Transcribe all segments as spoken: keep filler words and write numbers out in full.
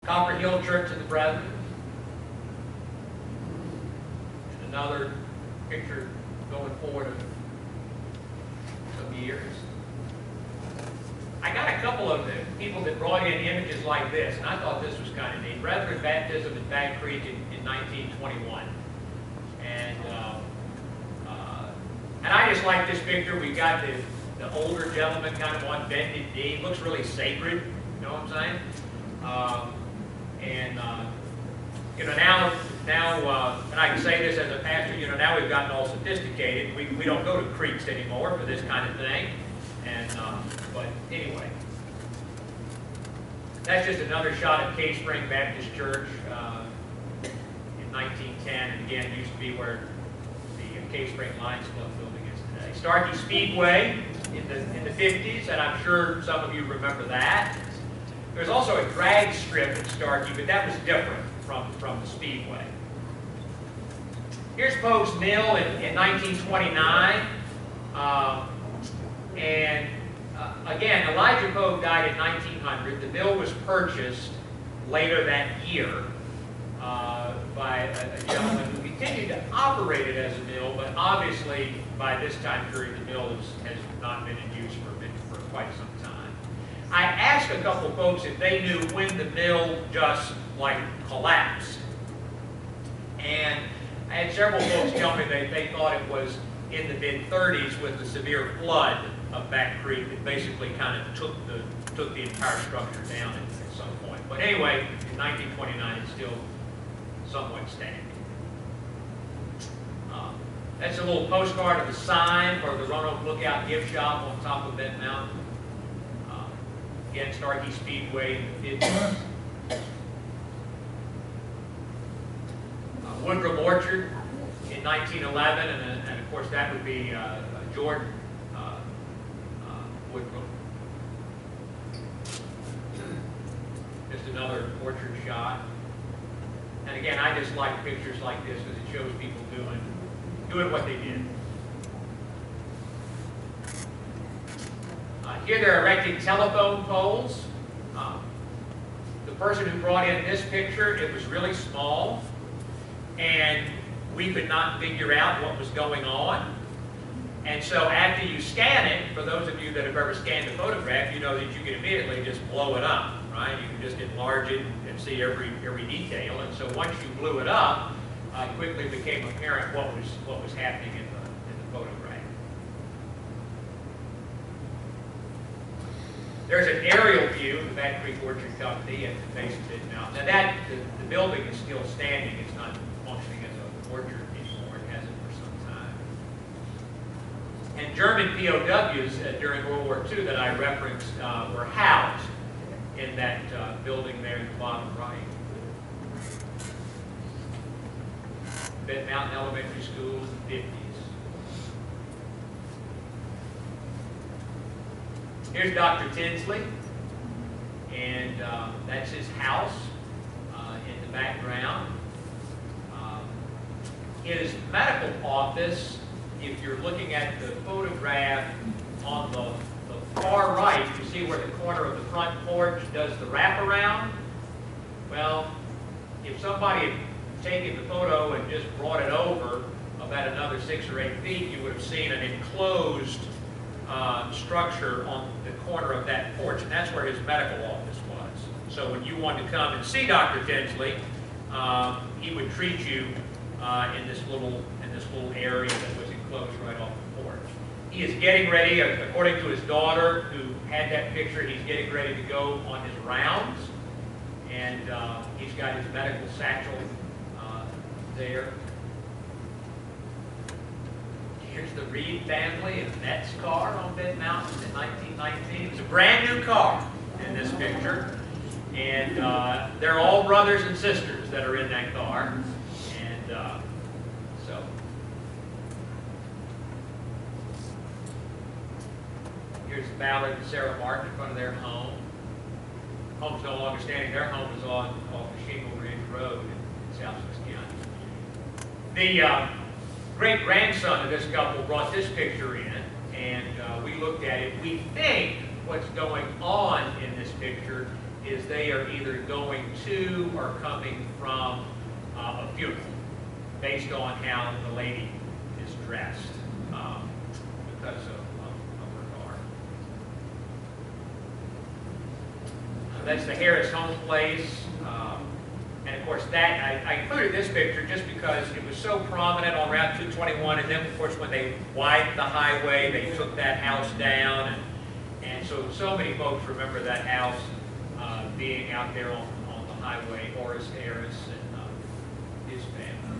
Copper Hill Church of the Brethren. And another picture going forward of some years. I got a couple of the people that brought in images like this, and I thought this was kind of neat. Brethren Baptism in Back Creek in, in nineteen twenty-one. And, uh, uh, and I just like this picture. We've got the, the older gentleman kind of on bended knee. Looks really sacred, you know what I'm saying? Um, and, uh, you know, now, now uh, and I can say this as a pastor, you know, now we've gotten all sophisticated. We, we don't go to creeks anymore for this kind of thing. And, uh, but anyway, that's just another shot of Cave Spring Baptist Church uh, in nineteen ten. And again, it used to be where the uh, Cave Spring Lions Club building is today. Starkey Speedway in the, in the fifties, and I'm sure some of you remember that. There's also a drag strip at Starkey, but that was different from, from the Speedway. Here's Poe's Mill in, in nineteen twenty-nine. Um, and uh, again, Elijah Poe died in nineteen hundred. The mill was purchased later that year uh, by a, a gentleman who continued to operate it as a mill, but obviously by this time period the mill is, has not been in use for, for quite some time. I asked a couple folks if they knew when the mill just like collapsed. And I had several folks tell me they, they thought it was in the mid thirties with the severe flood of Back Creek that basically kind of took the, took the entire structure down at, at some point. But anyway, in nineteen twenty-nine it's still somewhat standing. Um, that's a little postcard of the sign for the Roanoke Lookout gift shop on top of Bent Mountain. Again, Starkey Speedway in the fifties. Uh, Woodrum Orchard in nineteen eleven, and, uh, and of course that would be uh, Jordan uh, uh, Woodrum. Just another orchard shot. And again, I just like pictures like this because it shows people doing, doing what they did. Uh, here they're erecting telephone poles. Um, the person who brought in this picture, it was really small, and we could not figure out what was going on. And so after you scan it, for those of you that have ever scanned a photograph, you know that you can immediately just blow it up, right? You can just enlarge it and see every every detail. And so once you blew it up, uh, it quickly became apparent what was what was happening in the in the photograph. There's an aerial view of the Back Creek Orchard Company at the base of Bent Mountain. Now that, the, the building is still standing. It's not functioning as an orchard anymore. It hasn't for some time. And German P O Ws uh, during World War Two that I referenced uh, were housed in that uh, building there in the bottom right. Bent Mountain Elementary School in the fifties. Here's Doctor Tinsley, and uh, that's his house uh, in the background. Um, his medical office, if you're looking at the photograph on the, the far right, you see where the corner of the front porch does the wraparound. Well, if somebody had taken the photo and just brought it over about another six or eight feet, you would have seen an enclosed Uh, structure on the corner of that porch, and that's where his medical office was. So when you wanted to come and see Doctor Tinsley, um, he would treat you uh, in this little in this little area that was enclosed right off the porch. He is getting ready, according to his daughter, who had that picture. He's getting ready to go on his rounds, and uh, he's got his medical satchel uh, there. Here's the Reed family in Met's car on Bent Mountain in nineteen nineteen. It was a brand new car in this picture. And uh, they're all brothers and sisters that are in that car. And uh, so. Here's Ballard and Sarah Martin in front of their home. Home's no longer standing. Their home is on off the Shingle Ridge Road in Southwest County. The uh, great-grandson of this couple brought this picture in, and uh, we looked at it. We think what's going on in this picture is they are either going to or coming from uh, a funeral, based on how the lady is dressed, um, because of, of, of her car. Uh, that's the Harris home place. Um, and of course that, I, I included this picture just because it was so prominent on Route two twenty-one, and then of course when they widened the highway, they took that house down, and, and so, so many folks remember that house uh, being out there on, on the highway. Horace Harris and uh, his family.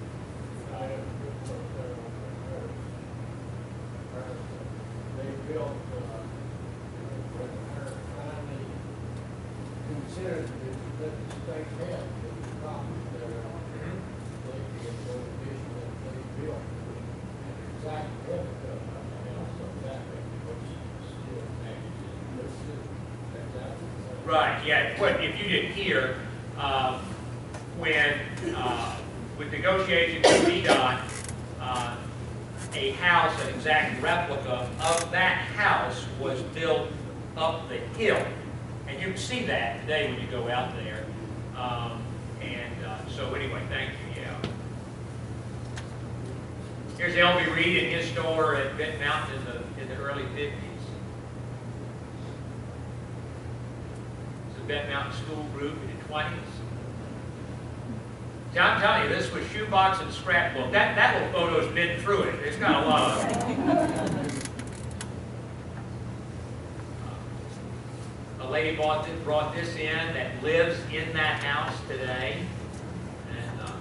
They built, uh, when Harris finally considered that the state had the property there on there, they did the addition that they built, and exact replica of the house of that, which still exists. Right, yeah, but if you didn't hear, um, when, uh, with negotiations with V DOT, uh, a house, an exact replica of that house was built up the hill. And you can see that today when you go out there. Um, and uh, so anyway, thank you, yeah. Here's L B Reed in his store at Benton Mountain in the, in the early fifties. It's the Benton Mountain School group in the twenties. See, I'm telling you, this was shoebox and scrapbook. That, that little photo's been through it. It's got a lot of it. A lady bought this, brought this in that lives in that house today. And uh,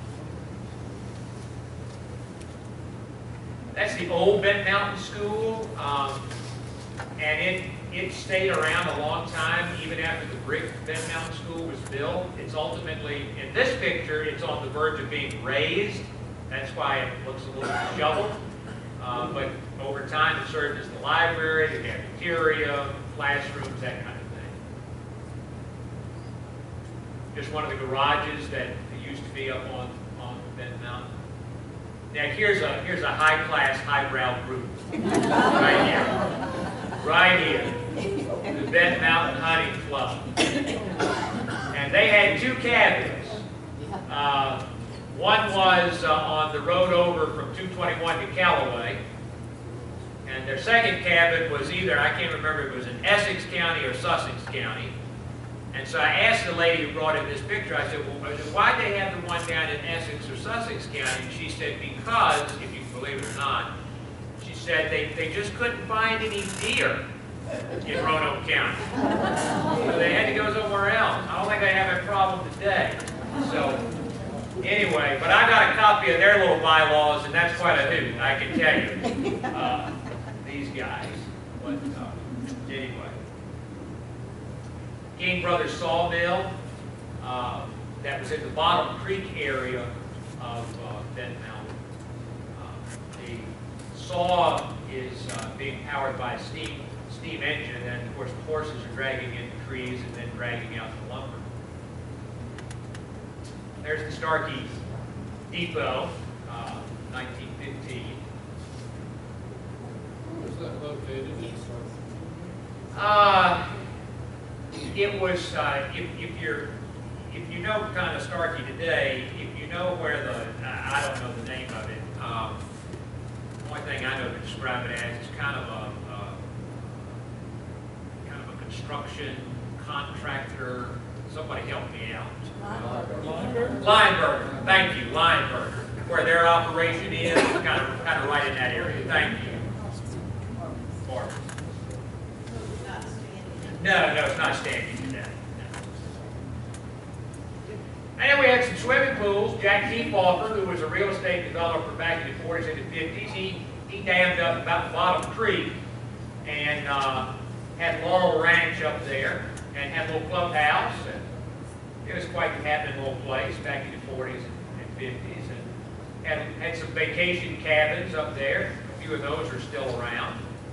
that's the old Benton Mountain School. Um, and it, it stayed around a long time, even after the brick Benton Mountain School was built. It's ultimately, in this picture, it's on the verge of being razed. That's why it looks a little disheveled. Uh, but over time, it served as the library, the cafeteria, classrooms, that kind of thing. Just one of the garages that used to be up on, on Benton Mountain. Now here's a, here's a high-class, highbrow group. Right here. Right here. The Benton Mountain Hunting Club. And they had two cabins. Uh, one was uh, on the road over from two twenty-one to Callaway. And their second cabin was either, I can't remember if it was in Essex County or Sussex County. And so I asked the lady who brought in this picture, I said, well, why'd they have the one down in Essex or Sussex County? And she said, because, if you can believe it or not, she said they, they just couldn't find any deer in Roanoke County. So they had to go somewhere else. I don't think they have a problem today. So anyway, but I got a copy of their little bylaws, and that's quite a hoot, I can tell you. Uh, these guys. But uh, anyway. King Brothers Sawmill, uh, that was in the Bottom Creek area of uh, Benton Mountain. Uh, the saw is uh, being powered by a steam, steam engine, and of course the horses are dragging in the trees and then dragging out the lumber. There's the Starkey Depot, uh, nineteen fifteen. Where was that located? Uh, it was, uh, if, if you're, if you know kind of Starkey today, if you know where the, I don't know the name of it, um, the only thing I know to describe it as is kind of a, uh, kind of a construction contractor. Somebody help me out. Lineberger. Lineberger, thank you, Lineberger. Where their operation is, kind of, kind of right in that area. Thank you. Barbara. No, no, it's not standing today. No. And then we had some swimming pools. Jack Kiefhofer, who was a real estate developer back in the forties and the fifties, he, he dammed up about the Bottom Creek and uh, had Laurel Ranch up there and had a little clubhouse. And it was quite a happening little place back in the forties and fifties. And had, had some vacation cabins up there. A few of those are still around.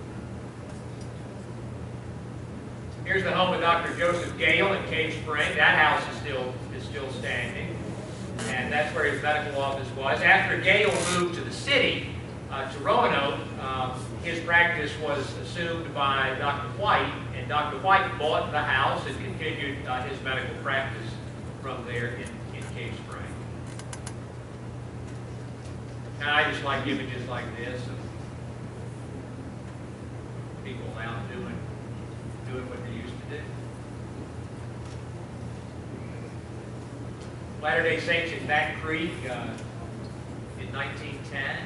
Here's the home of Doctor Joseph Gale in Cave Spring. That house is still is still standing, and that's where his medical office was. After Gale moved to the city, uh, to Roanoke, um, his practice was assumed by Doctor White, and Doctor White bought the house and continued uh, his medical practice from there in, in Cave Spring. And I just like images like this of people out doing, doing what they used to do. Latter-day Saints in Back Creek uh, in nineteen ten.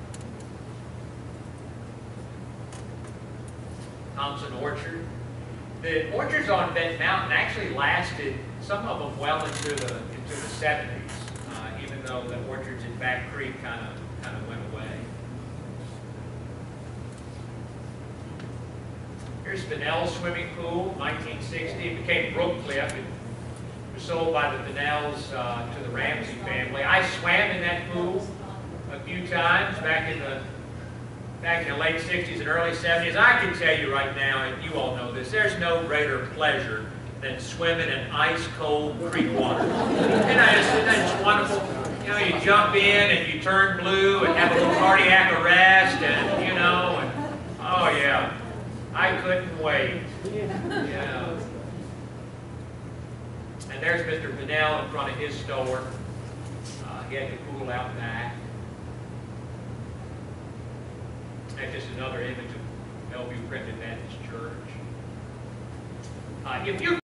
Thompson Orchard. The orchards on Bent Mountain actually lasted, some of them well into the into the seventies, uh, even though the orchards in Back Creek kind of kind of went away. Here's Fennell's swimming pool, nineteen sixty. It became Brookcliff. It was sold by the Fennells uh, to the Ramsey family. I swam in that pool a few times back in the back in the late sixties and early seventies. I can tell you right now, and you all know this, there's no greater pleasure than swimming in ice-cold creek water. Isn't that just, isn't that just wonderful? You know, you jump in and you turn blue and have a little cardiac arrest, and you know, and, oh yeah, I couldn't wait. Yeah. And there's Mister Fennell in front of his store. Uh, he had the pool out back. That's just another image of Bellevue Primitive Baptist Church. Uh, if you